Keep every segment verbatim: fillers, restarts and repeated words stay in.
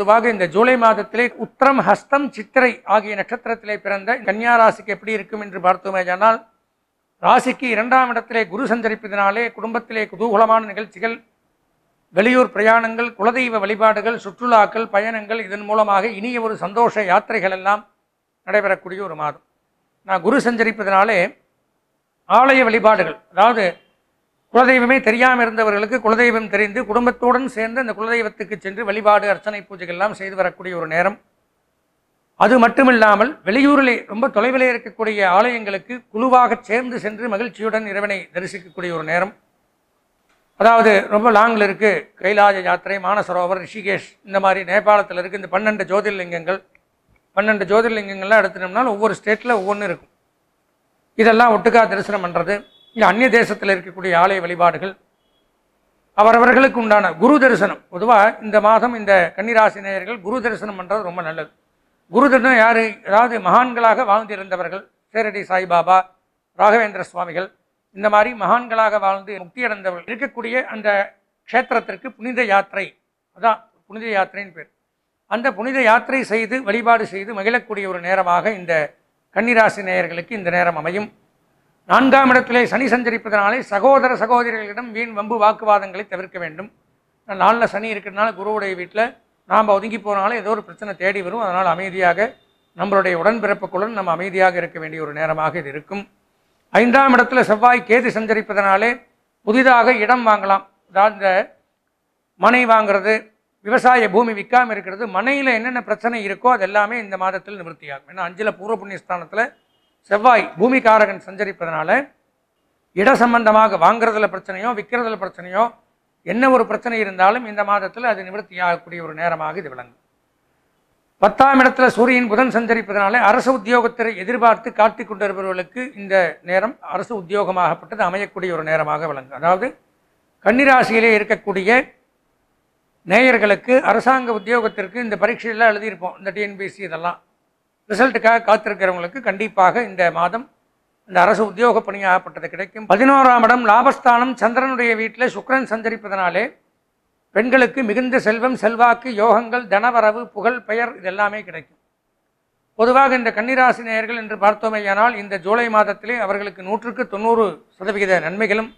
பொதுவாக இந்த ஜூலை மாதத்திலே உத்திரம், ஹஸ்தம், சித்திரை ஆகிய நட்சத்திரத்திலே பிறந்த கன்னியா ராசிக்கு எப்படி இருக்கும் என்று பார்த்தோமேயானால், ராசிக்கு இரண்டாம் இடத்திலே குரு சஞ்சரிப்பதனாலே குடும்பத்திலே குதூகலமான நிகழ்ச்சிகள், வெளியூர் பிரயாணங்கள், குலதெய்வ வழிபாடுகள், சுற்றுலாக்கள், பயணங்கள், இதன் மூலமாக இனிய ஒரு சந்தோஷ யாத்திரைகள் எல்லாம் நடைபெறக்கூடிய ஒரு மாதம். நான் குரு சஞ்சரிப்பதனாலே ஆலய வழிபாடுகள், அதாவது குலதெய்வமே தெரியாமல் இருந்தவர்களுக்கு குலதெய்வம் தெரிந்து குடும்பத்துடன் சேர்ந்து அந்த குலதெய்வத்துக்கு சென்று வழிபாடு, அர்ச்சனை, பூஜைகள் எல்லாம் செய்து வரக்கூடிய ஒரு நேரம். அது மட்டுமில்லாமல் வெளியூரிலே ரொம்ப தொலைவிலே இருக்கக்கூடிய ஆலயங்களுக்கு குழுவாக சேர்ந்து சென்று மகிழ்ச்சியுடன் இறைவனை தரிசிக்கக்கூடிய ஒரு நேரம். அதாவது ரொம்ப லாங்கில் இருக்குது, கைலாய யாத்திரை, மானசரோவர், ரிஷிகேஷ், இந்த மாதிரி நேபாளத்தில் இருக்குது இந்த பன்னெண்டு ஜோதிர்லிங்கங்கள். பன்னெண்டு ஜோதிர்லிங்கங்கள்லாம் எடுத்துனோம்னால் ஒவ்வொரு ஸ்டேட்டில் ஒவ்வொன்று இருக்கும். இதெல்லாம் ஒட்டுக்கா தரிசனம் பண்ணுறது, இல்லை அந்நிய தேசத்தில் இருக்கக்கூடிய ஆலய வழிபாடுகள், அவரவர்களுக்கு உண்டான குரு தரிசனம். பொதுவாக இந்த மாதம் இந்த கன்னிராசி நேயர்கள் குரு தரிசனம் பண்ணுறது ரொம்ப நல்லது. குரு தரிசனம் யார்? அதாவது மகான்களாக வாழ்ந்திருந்தவர்கள், சேரடி சாய்பாபா, ராகவேந்திர சுவாமிகள், இந்த மாதிரி மகான்களாக வாழ்ந்து முக்தியடைந்தவர்கள் இருக்கக்கூடிய அந்த க்ஷேத்திரத்திற்கு புனித யாத்திரை, அதான் புனித யாத்திரைன்னு பேர். அந்த புனித யாத்திரை செய்து வழிபாடு செய்து மகிழக்கூடிய ஒரு நேரமாக இந்த கன்னிராசி நேயர்களுக்கு இந்த நேரம் அமையும். நான்காம் இடத்திலே சனி சஞ்சரிப்பதனாலே சகோதர சகோதரிகளிடம் வீண் வம்பு வாக்குவாதங்களை தவிர்க்க வேண்டும். நாளில் சனி இருக்கிறதுனால குருவுடைய வீட்டில் நாம் ஒதுங்கி போனாலும் ஏதோ ஒரு பிரச்சனை தேடி வரும். அதனால் அமைதியாக நம்மளுடைய உடன்பிறப்புக்குடன் நம்ம அமைதியாக இருக்க வேண்டிய ஒரு நேரமாக இது இருக்கும். ஐந்தாம் இடத்துல செவ்வாய் கேது சஞ்சரிப்பதனாலே புதிதாக இடம் வாங்கலாம். அதாவது இந்த மனை வாங்கிறது, விவசாய பூமி விற்காமல் இருக்கிறது, மனையில் என்னென்ன பிரச்சனை இருக்கோ அது எல்லாமே இந்த மாதத்தில் நிவர்த்தியாகும். ஏன்னா அஞ்சில் பூர்வ புண்ணியஸ்தானத்தில் செவ்வாய் பூமிகாரகன் சஞ்சரிப்பதனால இட சம்பந்தமாக வாங்கிறதுல பிரச்சனையோ விற்கிறதுல பிரச்சனையோ என்ன ஒரு பிரச்சனை இருந்தாலும் இந்த மாதத்தில் அது நிவர்த்தியாகக்கூடிய ஒரு நேரமாக இது விளங்கும். பத்தாம் இடத்துல சூரியன் புதன் சஞ்சரிப்பதனால அரசு உத்தியோகத்தை எதிர்பார்த்து காத்து கொண்டிருப்பவர்களுக்கு இந்த நேரம் அரசு உத்தியோகமாகப்பட்டது அமையக்கூடிய ஒரு நேரமாக விளங்கும். அதாவது கன்னிராசியிலே இருக்கக்கூடிய நேயர்களுக்கு அரசாங்க உத்தியோகத்திற்கு இந்த பரீட்சையெல்லாம் எழுதியிருப்போம், இந்த டிஎன்பிஎஸ்சி இதெல்லாம் ரிசல்ட்டுக்காக காத்திருக்கிறவங்களுக்கு கண்டிப்பாக இந்த மாதம் இந்த அரசு உத்தியோக பணியாகப்பட்டது கிடைக்கும். பதினோராம் இடம் லாபஸ்தானம், சந்திரனுடைய வீட்டில் சுக்கிரன் சஞ்சரிப்பதனாலே பெண்களுக்கு மிகுந்த செல்வம், செல்வாக்கு, யோகங்கள், தனவரவு, புகழ், பெயர் இதெல்லாமே கிடைக்கும். பொதுவாக இந்த கன்னிராசி நேயர்கள் என்று பார்த்தோமேயானால் இந்த ஜூலை மாதத்திலே அவர்களுக்கு நூற்றுக்கு தொண்ணூறு சதவிகித நன்மைகளும்,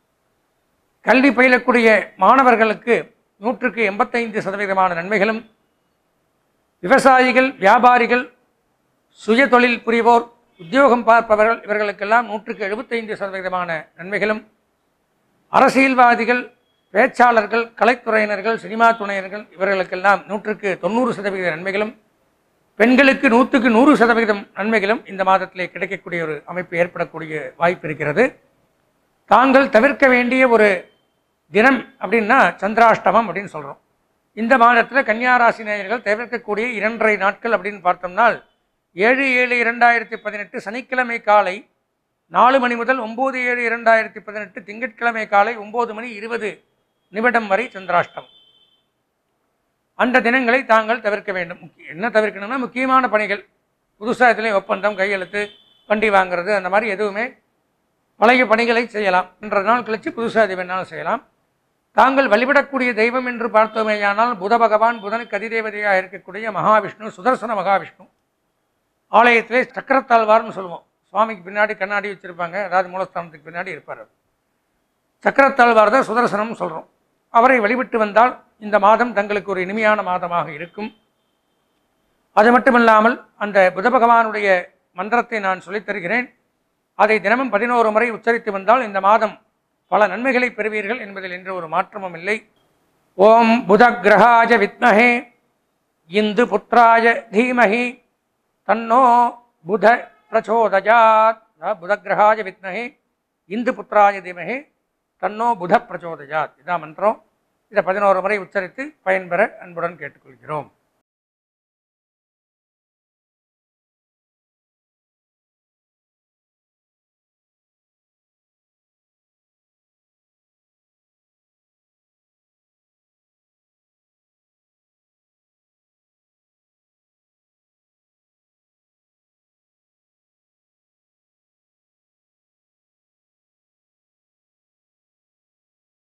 கல்வி பயிலக்கூடிய மாணவர்களுக்கு நூற்றுக்கு எண்பத்தைந்து சதவீதமான நன்மைகளும், விவசாயிகள், வியாபாரிகள், சுய தொழில் புரிவோர், உத்தியோகம் பார்ப்பவர்கள் இவர்களுக்கெல்லாம் நூற்றுக்கு எழுபத்தைந்து சதவீதமான நன்மைகளும், அரசியல்வாதிகள், பேச்சாளர்கள், கலைத்துறையினர்கள், சினிமா துறையினர்கள் இவர்களுக்கெல்லாம் நூற்றுக்கு தொண்ணூறு சதவீத நன்மைகளும், பெண்களுக்கு நூற்றுக்கு நூறு சதவீதம் நன்மைகளும் இந்த மாதத்திலே கிடைக்கக்கூடிய ஒரு அமைப்பு ஏற்படக்கூடிய வாய்ப்பு இருக்கிறது. தாங்கள் தவிர்க்க வேண்டிய ஒரு தினம் அப்படின்னா சந்திராஷ்டமம் அப்படின்னு சொல்கிறோம். இந்த மாதத்தில் கன்னியாராசி நேயர்கள் தவிர்க்கக்கூடிய இரண்டரை நாட்கள் அப்படின்னு பார்த்தோம்னால் ஏழு ஏழு இரண்டாயிரத்தி பதினெட்டு சனிக்கிழமை காலை நாலு மணி முதல் ஒம்பது ஏழு இரண்டாயிரத்தி பதினெட்டு திங்கட்கிழமை காலை ஒம்பது மணி இருபது நிமிடம் வரை சந்திராஷ்டமம். அந்த தினங்களை தாங்கள் தவிர்க்க வேண்டும். என்ன தவிர்க்கணும்னா முக்கியமான பணிகள், புதுசாக இதுலேயும் ஒப்பந்தம், கையெழுத்து, வண்டி வாங்கிறது, அந்த மாதிரி எதுவுமே பழைய பணிகளை செய்யலாம். என்ற நாள் கழித்து புதுசாக இது வேணாலும் செய்யலாம். தாங்கள் வழிபடக்கூடிய தெய்வம் என்று பார்த்தோமேயானால் புத பகவான், புதனுக்கு அதிதேவதையாக இருக்கக்கூடிய மகாவிஷ்ணு, சுதர்சன மகாவிஷ்ணு. ஆலயத்திலே சக்கரத்தாழ்வார்னு சொல்லுவோம். சுவாமிக்கு பின்னாடி கண்ணாடி வச்சுருப்பாங்க, அதாவது மூலஸ்தானத்துக்கு பின்னாடி இருப்பார். சக்கரத்தாழ்வார் தான் சுதர்சனம்னு சொல்கிறோம். அவரை வழிபட்டு வந்தால் இந்த மாதம் தங்களுக்கு ஒரு இனிமையான மாதமாக இருக்கும். அது மட்டுமில்லாமல் அந்த புத பகவானுடைய மந்திரத்தை நான் சொல்லித் தருகிறேன். அதை தினமும் பதினோரு முறை உச்சரித்து வந்தால் இந்த மாதம் பல நன்மைகளை பெறுவீர்கள் என்பதில் என்ற ஒரு மாற்றமும் இல்லை. ஓம் புத கிரகாய வித்மஹே இந்து புத்திராய தீமஹி தன்னோ புத பிரச்சோதயாத். புத கிரகாய வித்மஹே இந்து புத்திராய தீமஹே தன்னோ புத பிரச்சோதயாத். இதான் மந்திரம். இதை பதினோரு முறை உச்சரித்து பயன்பெற அன்புடன் கேட்டுக்கொள்கிறோம்.